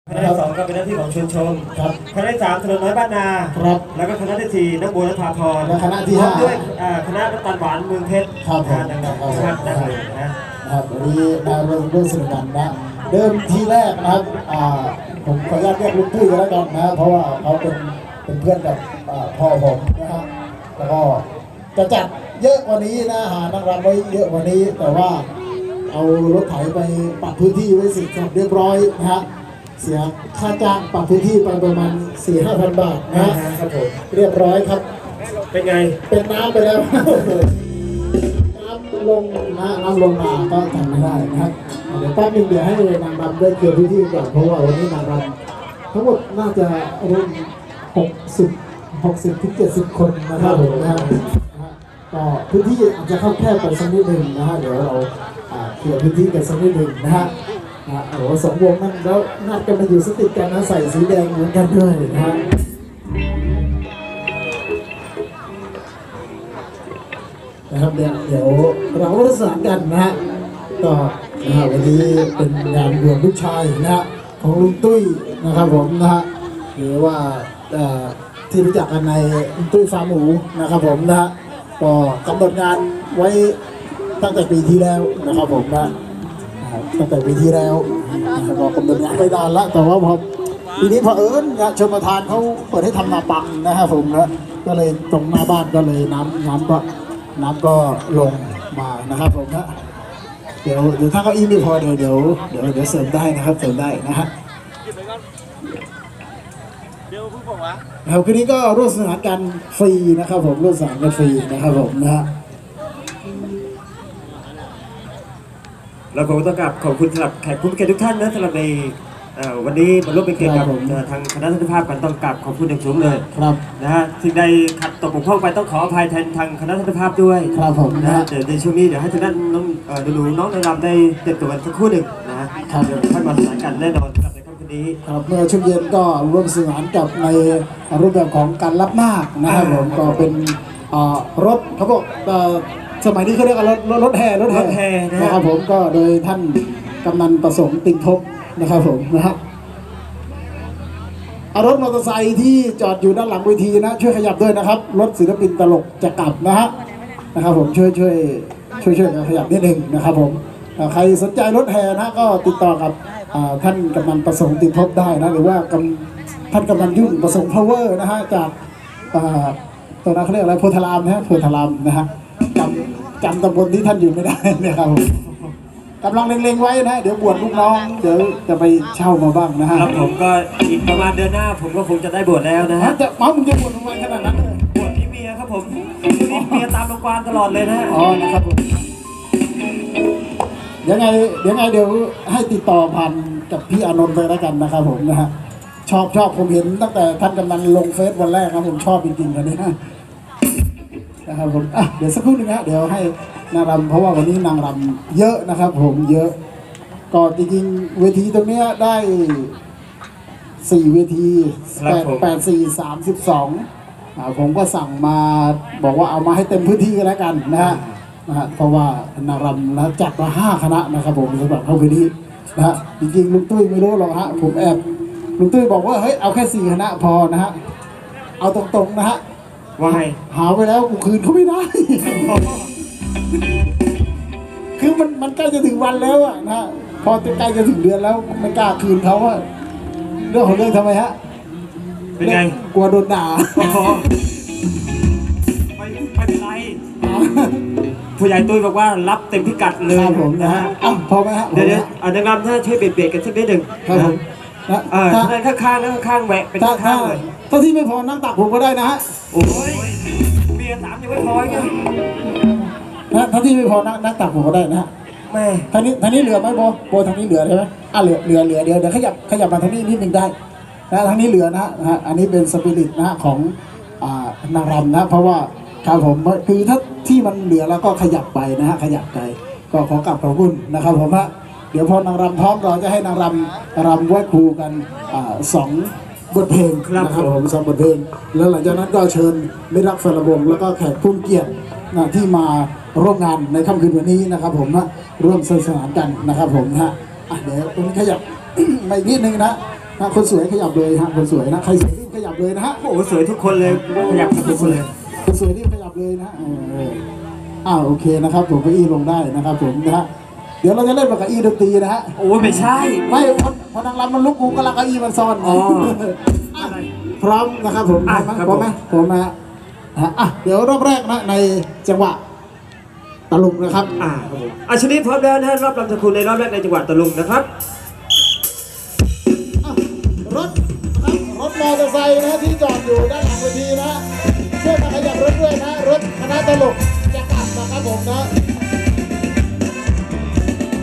คณะที่2ก็เป็นหน้าที่ของชวนชมครับคณะที่3ถนนน้อยบ้านนาครับแล้วก็คณะที่4น้องบัวและภาพรและคณะที่5ด้วยคณะน้ำตาลหวานเมืองเพชรครับนะครับนะครับวันนี้มาเริ่มสนุกกันนะเดิมทีแรกนะครับผมขออนุญาตเรียกลุงตุ้ยกันแล้วกันนะเพราะว่าเขาเป็นเพื่อนกับพ่อผมนะครับแล้วก็จะจัดเยอะกว่านี้นะหานักรำไว้เยอะกว่านี้แต่ว่าเอารถไถไปปรับพื้นที่ไว้เสร็จเรียบร้อยนะฮะเสียค่าจ้างปรับพื้นที่ไปประมาณ 4-5,000 บาทนะครับผมเรียบร้อยครับเป็นไงเป็นน้ำไปแล้วน้ำลงมาก็ทำไม่ได้นะครับเดี๋ยวแป๊บนึงเดี๋ยวให้นางรำได้เคลียร์พื้นที่ก่อนเพราะว่าวันนี้นางรำทั้งหมดน่าจะรวม60 ถึง 70 คนนะครับผมนะก็พื้นที่อาจจะเข้าแคบไปสักนิดหนึ่งนะฮะเดี๋ยวเราเคลียร์พื้นที่กันสักนิดหนึ่งนะฮะโอ้สองวงนั่นแล้วนัดกันมาอยู่สติกันนะใส่สีแดงเหมือนกันด้วยนะฮะนะครับเดี๋ยวเราก็ประสานกันนะฮะก็วันนี้เป็นงานบวชลูกชายนะฮะของลุงตุ้ยนะครับผมนะฮะหรือว่าที่รู้จักกันในลุงตุ้ยฟาร์มหมูนะครับผมนะฮะก็กำหนดงานไว้ตั้งแต่ปีที่แล้วนะครับผมนะตั้งแต่ปีที่แล้วก็กำหนดงานไปนานแล้วแต่ว่าพอปีนี้พอชมประทานเขาเปิดให้ทำนาปังนะครับผมนะก็เลยตรงหน้าบ้านก็เลยน้ำก็ลงมานะครับผมนะเดี๋ยวถ้าเก้าอี้ไม่พอเดี๋ยวเสริมได้นะครับเสริมได้นะฮะครับคืนนี้ก็ร่วมสนานกันฟรีนะครับผมร่วมสนานกันฟรีนะครับผมนะฮะเราคงต้องขอบคุณสำหรับแขกผู้มีเกียรติทุกท่านนะสำหรับในวันนี้มาร่วมเป็นเกียรติกับทางคณะสันติภาพกันต้องกราบขอบคุณอย่างสูงเลยครับนะฮะสิ่งใดขัดตกบกพร่องไปต้องขออภัยแทนทางคณะสันติภาพด้วยครับผมนะฮะเดี๋ยวในช่วงนี้เดี๋ยวให้ทางด้านน้องน้องนางรำได้เต็มตัวกันสักครู่หนึ่งนะฮะเดี๋ยวค่อยมาสานกันแน่นอนสำหรับในค่ำคืนนี้ครับเมื่อช่วงเย็นก็ร่วมสนานกับในรูปแบบของการรับนาคนะครับผมก็เป็นรถเขาบอกสมัยนี้เขาเรียกว่ารถแห่นะครับผมก็โดยท่านกำนันประสงค์ติงทบนะครับผมนะฮะรถมอเตอร์ไซค์ที่จอดอยู่ด้านหลังเวทีนะช่วยขยับด้วยนะครับรถศิลปินตลกจะกลับนะครับผมช่วยกันขยับนิดหนึ่งนะครับผมใครสนใจรถแห่นะก็ติดต่อกับท่านกำนันประสงค์ติงทบได้นะหรือว่าท่านกำนันยุ่งประสงค์พาวเวอร์นะฮะจากตัวนั้นเขาเรียกอะไรโพธารามโพธารามนะฮะจำตำบลที่ท่านอยู่ไม่ได้นะครับผมกำลังเล็งๆไว้นะเดี๋ยวบวชลูกน้องเดี๋ยวจะไปเช่ามาบ้างนะฮะครับผมก็อีกประมาณเดือนหน้าผมก็คงจะได้บวชแล้วนะฮะจะมึงจะบวชทำไมขนาดนั้นเลยบวชที่เมียครับผมเมียตามโรงพยาบาลตลอดเลยนะนะครับผมยังไงเดี๋ยวให้ติดต่อผ่านกับพี่อานนท์ไปแล้วกันนะครับผมนะฮะชอบผมเห็นตั้งแต่ท่านกำนันลงเฟซวันแรกนะผมชอบจริงๆกันนี้นะครับผมเดี๋ยวสักครู่นึงนะเดี๋ยวให้นางรำเพราะว่าวันนี้นางรำเยอะนะครับผมเยอะก็จริงๆเวทีตรงนี้ได้4 เวที8-4-32ผมก็สั่งมาบอกว่าเอามาให้เต็มพื้นที่กันแล้วกันนะฮะเพราะว่านางรำนะจัดมา5 คณะนะครับผมสำหรับเข้าพื้นที่นะฮะจริงๆลุงตุ้ยไม่รู้หรอกฮะผมแอบลุงตุ้ยบอกว่าเฮ้ยเอาแค่4 คณะพอนะฮะเอาตรงๆนะฮะว่าไงหาไปแล้วกูคืนเขาไม่ได้ คือมันใกล้จะถึงวันแล้วอะนะพอใกล้จะถึงเดือนแล้วไม่กล้าคืนเขาอะเรื่องของเรื่องทำไมฮะเป็นไงกลัวโดนด่าไม่เป็นไรผู้ใหญ่ตุ้ยบอกว่ารับเต็มพิกัดเลยผมนะฮะพอไหมฮะเดี๋ยวอันนั้นถ้าช่วยเบียดกันสักนิดหนึ่งครับผมข้างแหวะเป็นข้างเลยถ้าที่ไม่พอนั่งตักผมก็ได้นะฮะโอ้ยเบียร์3ยังไม่พอไงถ้าที่ไม่พอนั่งตักผมก็ได้นะฮะแม่ทางนี้เหลือไหมโบทางนี้เหลือใช่ไหมเหลือเดี๋ยวขยับมาทางนี้นิดนึงได้นะทางนี้เหลือนะฮะอันนี้เป็นสปิริตนะของนางรำนะเพราะว่าครับผมคือถ้าที่มันเหลือแล้วก็ขยับไปนะฮะขยับไปก็ขอกราบขอบคุณนะครับผมฮะเดี๋ยวพอนางรำพร้อมเราจะให้นางรำไหว้ครูกัน2 บทเพลงนะครับผม2 บทเพลงแล้วหลังจากนั้นก็เชิญมิตรรักแฟนระวงแล้วก็แขกผู้เกียรติที่มาร่วมงานในค่ำคืนวันนี้นะครับผมร่วมสนุกสนานกันนะครับผมฮะเดี๋ยวตรงนี้ขยับมาอีกนิดนึงนะนะคนสวยขยับเลยฮะคนสวยนะใครสวยรีบขยับเลยนะฮะโอ้โหสวยทุกคนเลยขยับทุกคนเลยคนสวยรีบขยับเลยนะโอเคนะครับผมเก้าอี้ลงได้นะครับผมนะฮะเดี๋ยวเราจะเล่นแบบเก้าอี้ดนตรีนะฮะโอ้ไม่ใช่ไม่พอนางรำมันลุกกูก็ลักเก้าอี้มันซ่อนพร้อมนะครับผมพร้อมไหมพร้อมนะเดี๋ยวรอบแรกนะในจังหวะตะลุงนะครับครับผมชนิดพร้อมแล้วนะรอบลำตะคุในรอบแรกในจังหวัดตะลุงนะครับรถมอเตอร์ไซค์นะที่จอดอยู่ด้านหลังเวทีนะช่วยมาขยับรถด้วยนะรถคณะตลกจะกลับนะครับผมนะ